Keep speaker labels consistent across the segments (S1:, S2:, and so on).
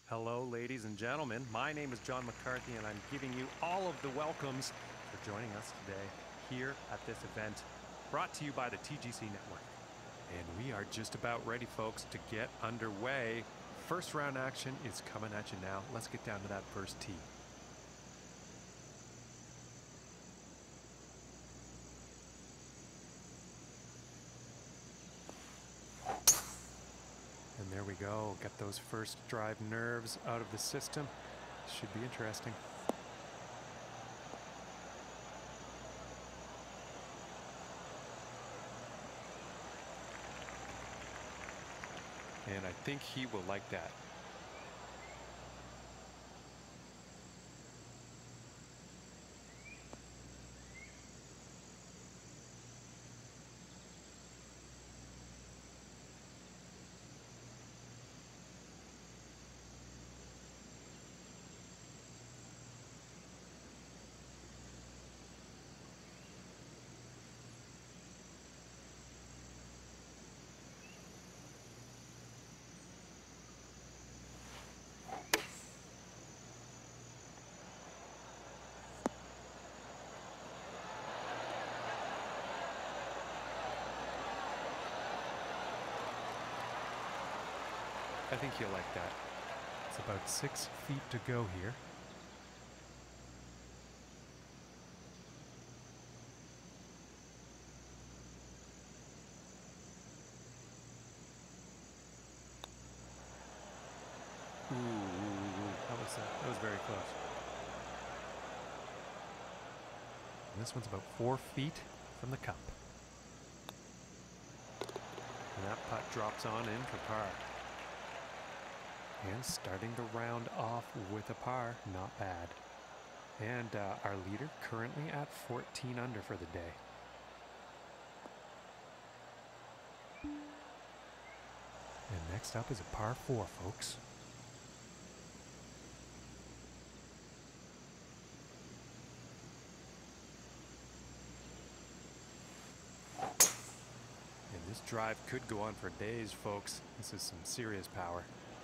S1: Hello, ladies and gentlemen. My name is John McCarthy, and I'm giving you all of the welcomes for joining us today here at this event brought to you by the TGC Network. And we are just about ready, folks, to get underway. First round action is coming at you now. Let's get down to that first tee. And there we go. Get those first drive nerves out of the system. Should be interesting. And I think he will like that. I think he'll like that. It's about 6 feet to go here. Ooh, that was very close. And this one's about 4 feet from the cup. And that putt drops on in for par. And starting the round off with a par, not bad. And our leader currently at 14 under for the day. And next up is a par 4, folks. And this drive could go on for days, folks. This is some serious power.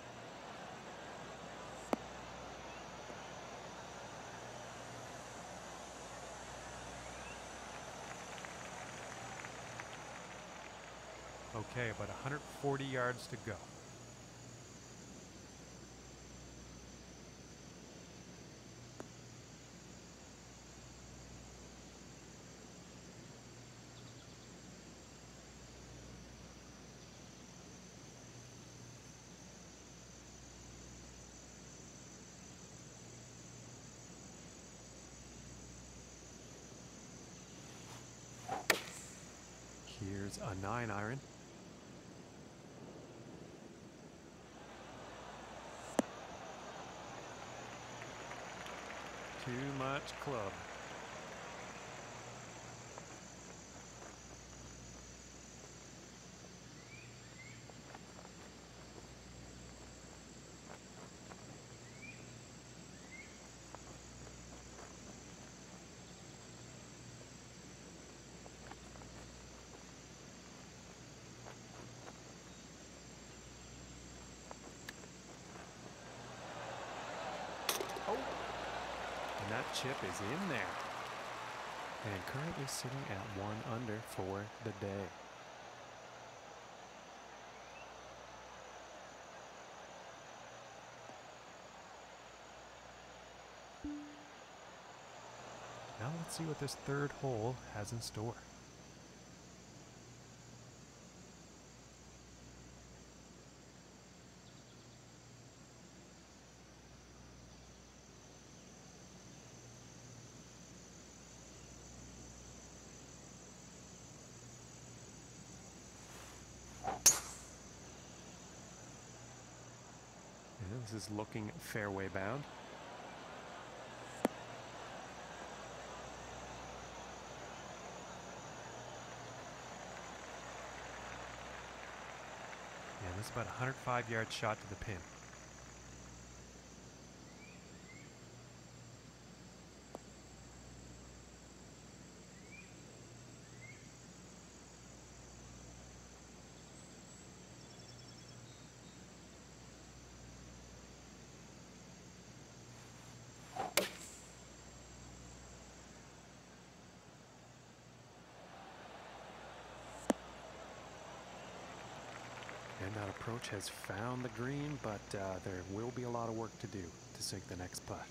S1: Okay, about 140 yards to go. Here's a 9-iron. Too much club. And that chip is in there. And currently sitting at 1 under for the day. Now let's see what this third hole has in store. This is looking fairway bound. And this is about a 105-yard shot to the pin. approach has found the green, but there will be a lot of work to do to sink the next putt.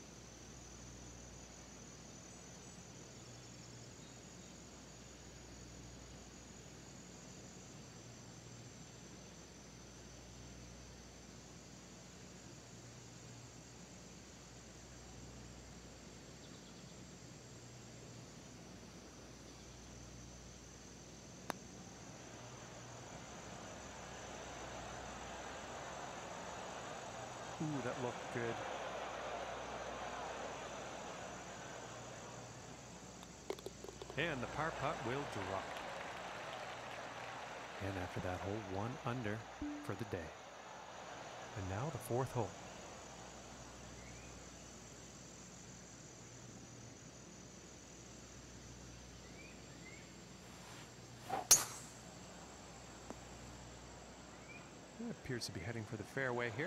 S1: Ooh, that looked good. And the par putt will drop. And after that hole, 1 under for the day. And now the 4th hole. It appears to be heading for the fairway here.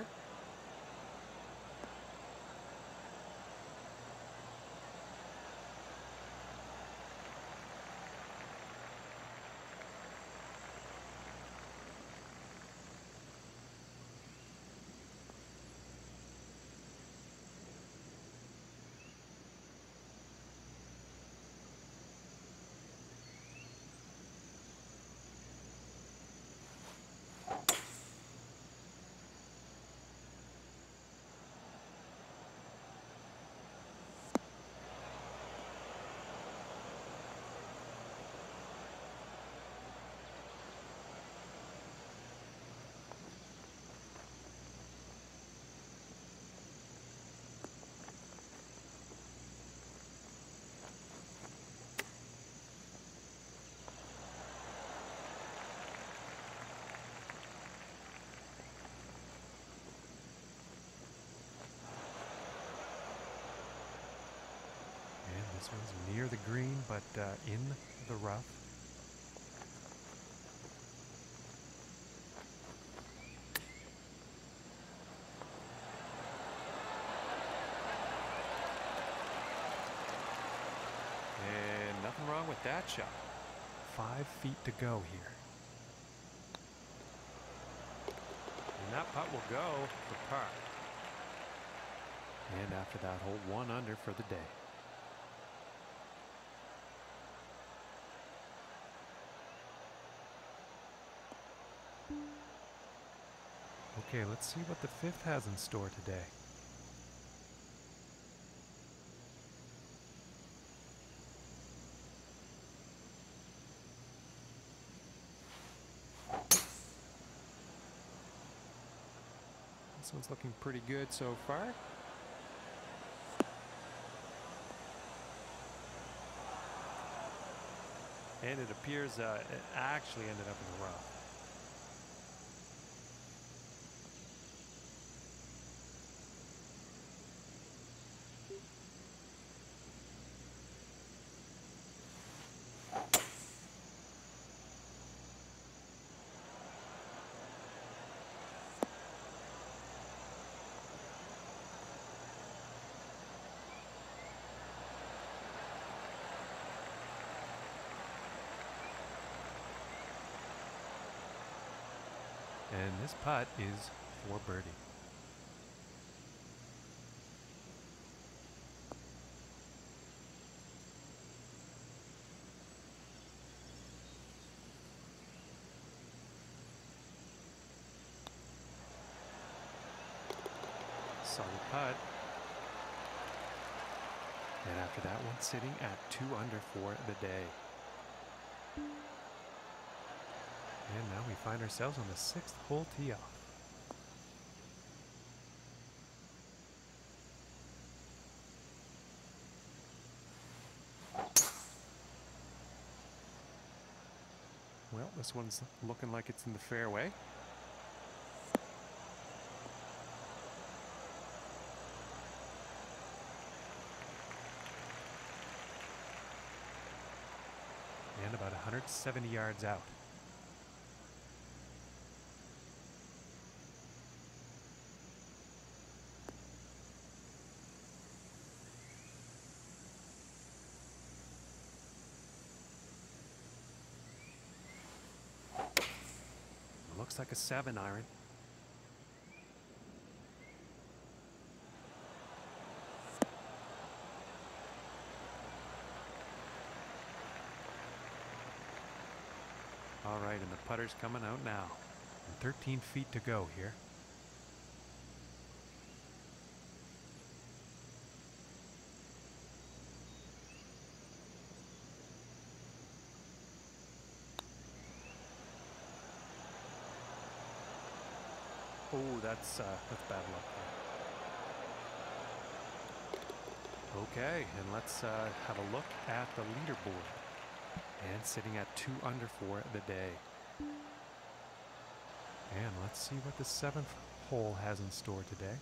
S1: This one's near the green, but in the rough. And nothing wrong with that shot. 5 feet to go here. And that putt will go for par. And after that hole, 1 under for the day. Okay, let's see what the 5th has in store today. This one's looking pretty good so far. And it appears it actually ended up in the rough. And this putt is for birdie. Solid putt. And after that one, sitting at 2 under for the day. And now we find ourselves on the 6th hole tee off. Well, this one's looking like it's in the fairway. And about 170 yards out. Looks looks like a 7-iron. All right, and the putter's coming out now. And 13 feet to go here. Oh, that's bad luck there. Okay, and let's have a look at the leaderboard. And sitting at 2 under for the day. And let's see what the 7th hole has in store today.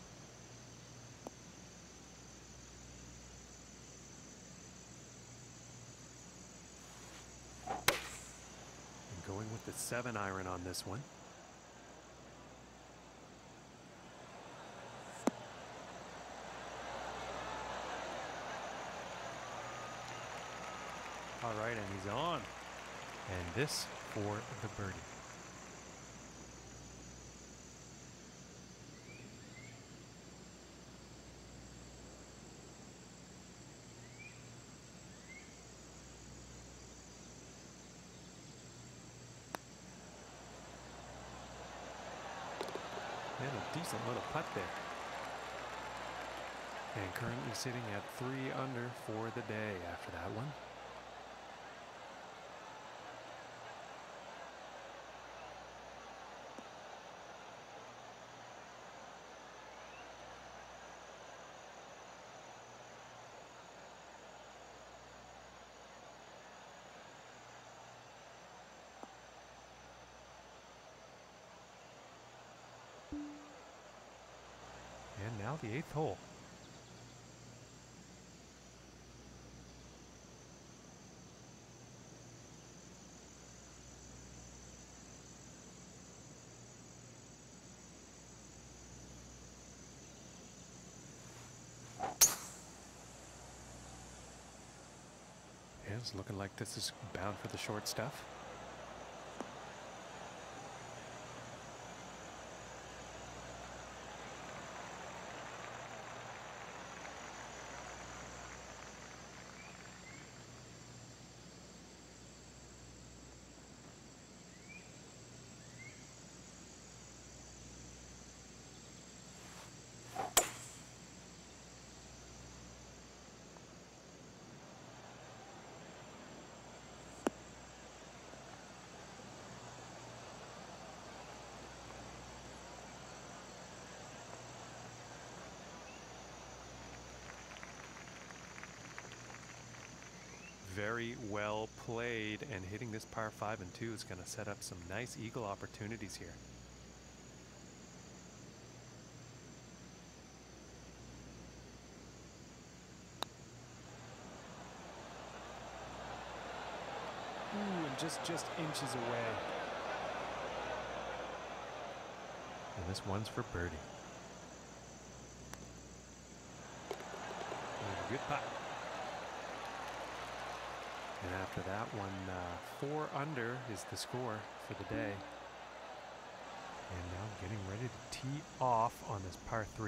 S1: And going with the 7-iron on this one. All right, and he's on. And this for the birdie. And a decent little putt there. And currently sitting at 3 under for the day after that one. And now the 8th hole. And it's looking like this is bound for the short stuff. Very well played, and hitting this par 5 and 2 is going to set up some nice eagle opportunities here. Ooh, and just inches away. And this one's for birdie. And a good putt. And after that one, 4 under is the score for the day. And now getting ready to tee off on this par 3.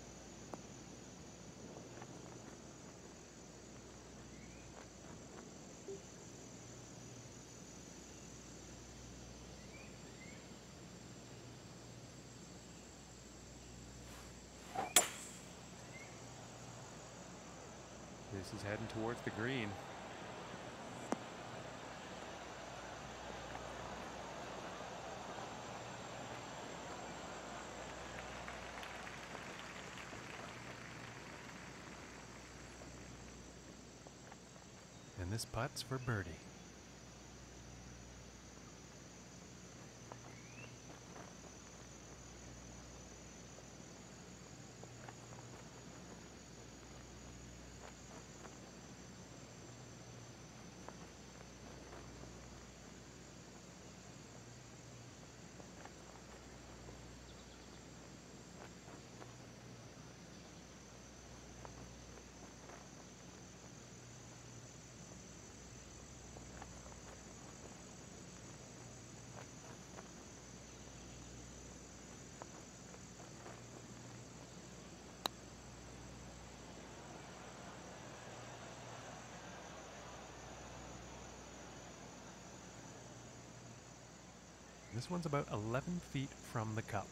S1: This is heading towards the green. And this putt's for birdie. This one's about 11 feet from the cup.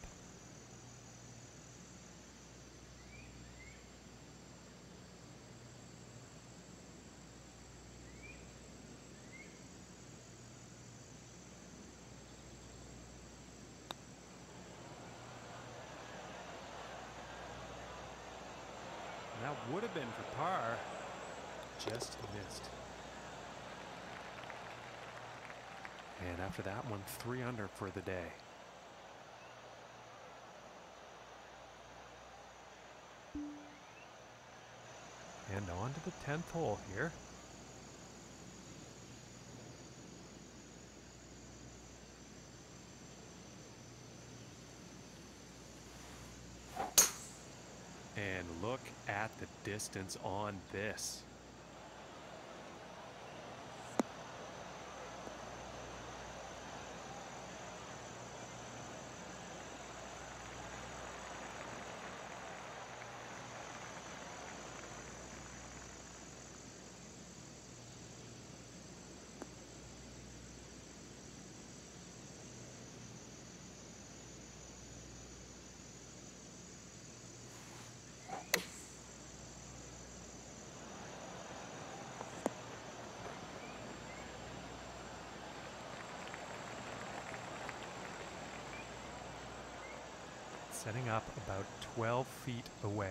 S1: And that would have been for par. Just missed. And after that one, 3 under for the day. And on to the 10th hole here. And look at the distance on this. Setting up about 12 feet away.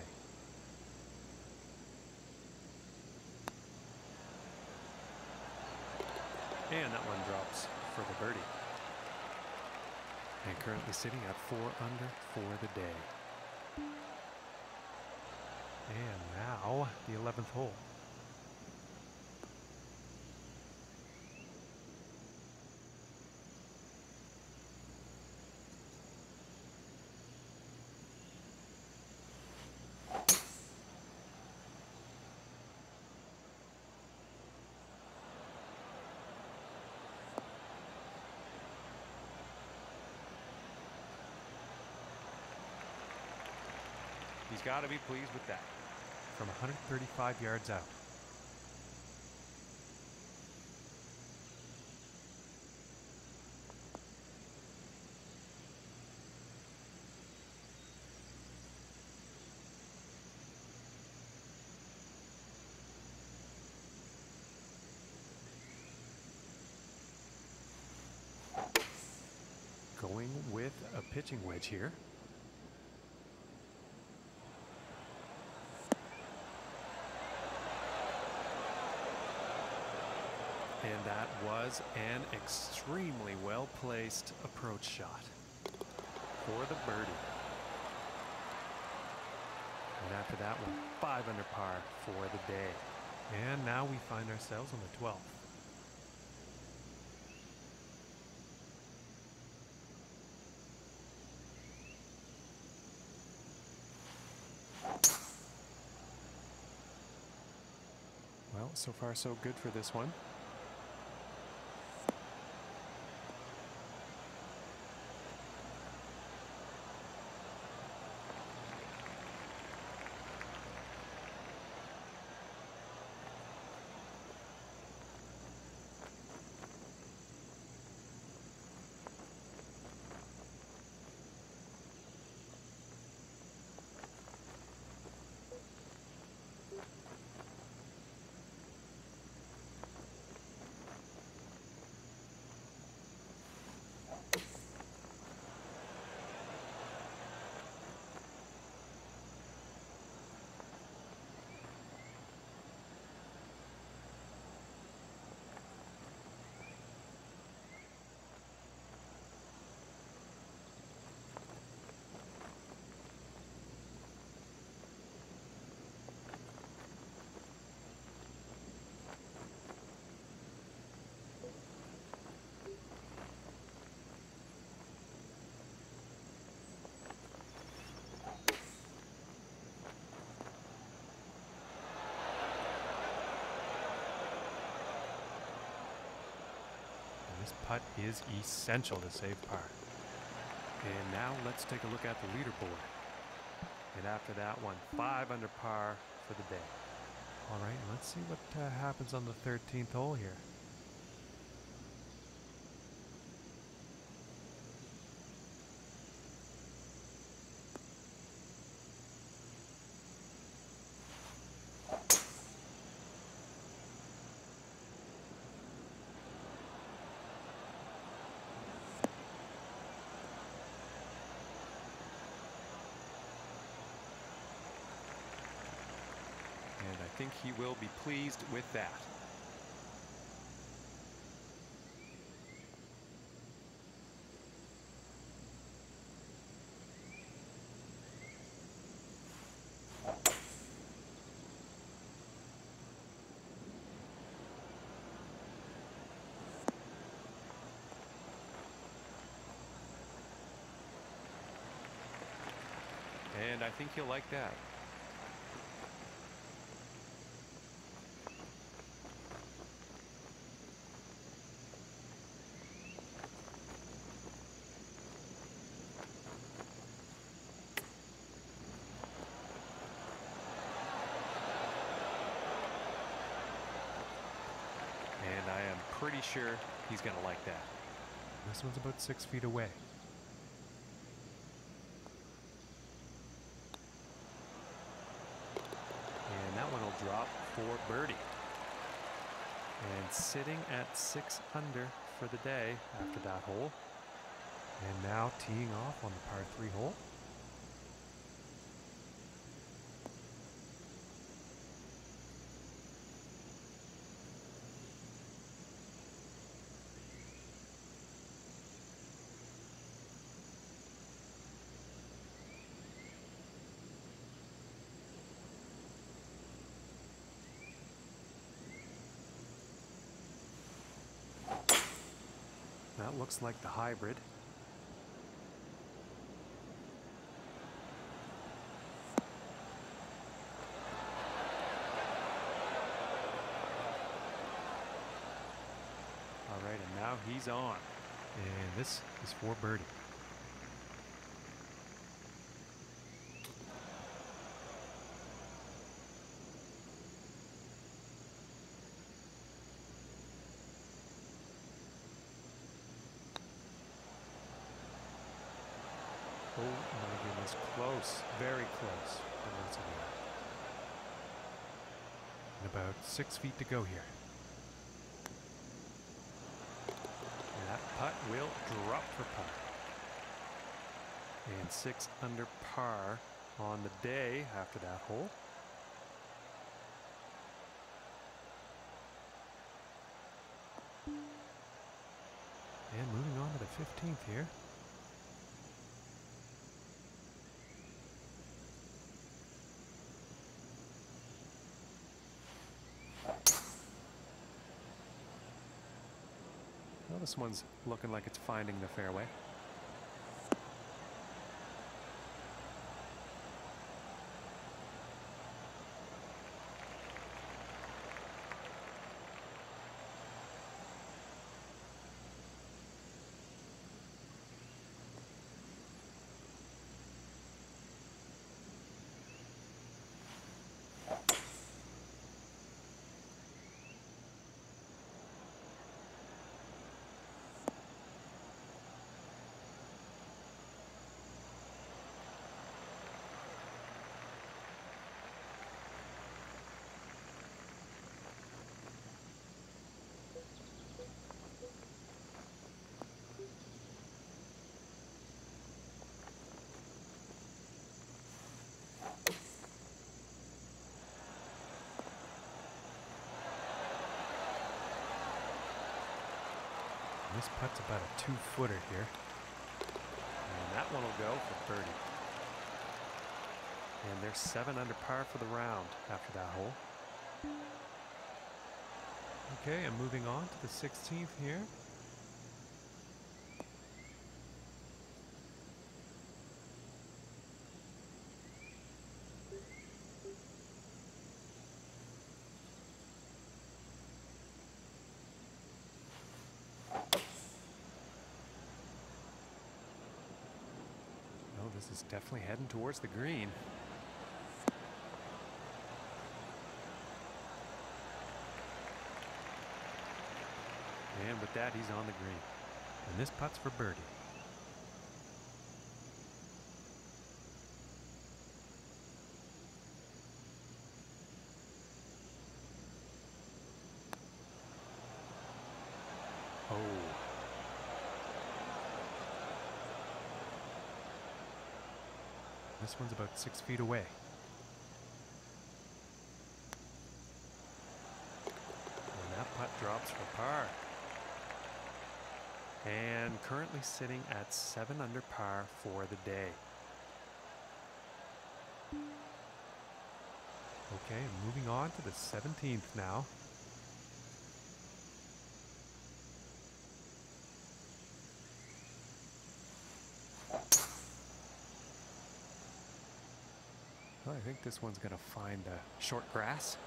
S1: And that one drops for the birdie. And currently sitting at 4 under for the day. And now the 11th hole. He's got to be pleased with that. From 135 yards out. Going with a pitching wedge here. And that was an extremely well-placed approach shot for the birdie. And after that one, 5 under par for the day. And now we find ourselves on the 12th. Well, so far so good for this one. This putt is essential to save par. And now let's take a look at the leaderboard. And after that one, 5 under par for the day. All right, let's see what happens on the 13th hole here. think he will be pleased with that. And I think he'll like that. And I am pretty sure he's going to like that. This one's about 6 feet away. And that one will drop for birdie. And sitting at 6 under for the day after that hole. And now teeing off on the par 3 hole. That looks like the hybrid. All right, and now he's on. And this is for birdie. Oh my goodness, close, very close. But once again. And about 6 feet to go here. And that putt will drop for par. And 6 under par on the day after that hole. And moving on to the 15th here. Well, this one's looking like it's finding the fairway. This putt's about a 2-footer here. And that one will go for birdie. And they're 7 under par for the round after that hole. Okay, and moving on to the 16th here. This is definitely heading towards the green. And with that, he's on the green. And this putt's for birdie. Oh. This one's about 6 feet away. drops for par. And currently sitting at 7 under par for the day. Okay, moving on to the 17th now. Well, I think this one's going to find short grass.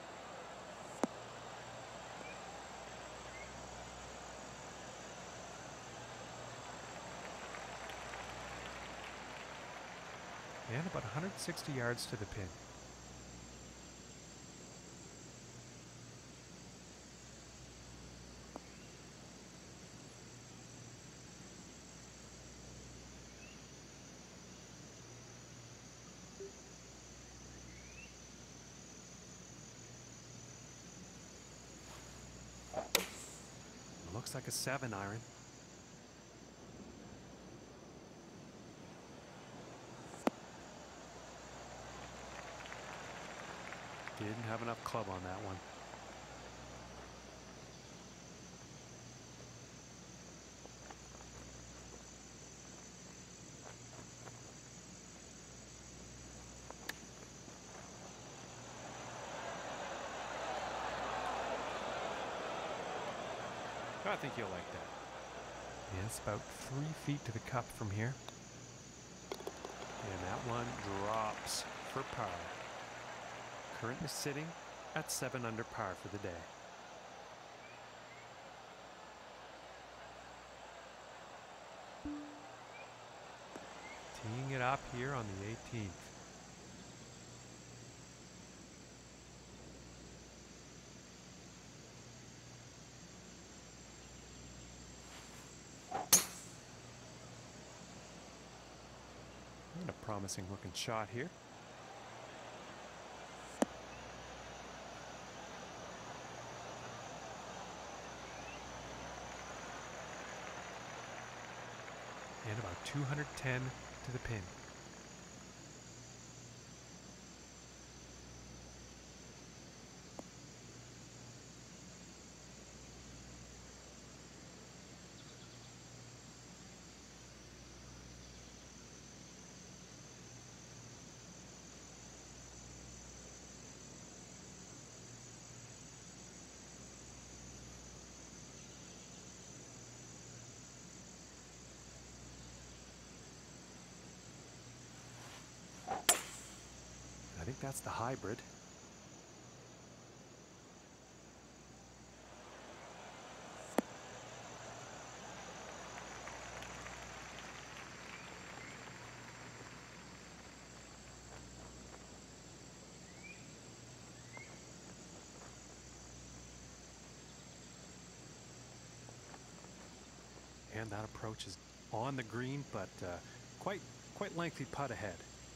S1: And about 160 yards to the pin. Looks like a 7 iron. Didn't have enough club on that one. I think you'll like that. Yeah, it's about 3 feet to the cup from here. And that one drops for par. Currently sitting at 7 under par for the day. Teeing it up here on the 18th. And a promising looking shot here. And about 210 to the pin. I think that's the hybrid. And that approach is on the green, but quite lengthy putt ahead.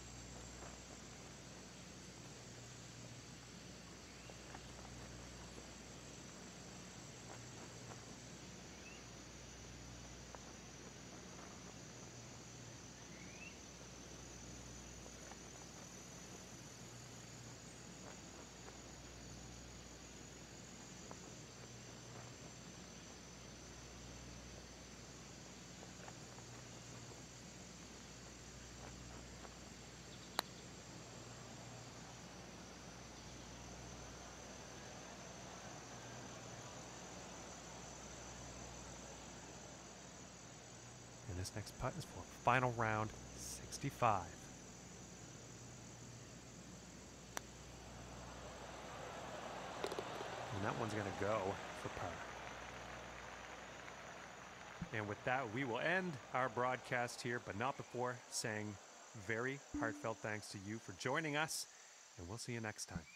S1: This next putt is for final round 65. And that one's going to go for par. And with that, we will end our broadcast here, but not before saying very heartfelt thanks to you for joining us, and we'll see you next time.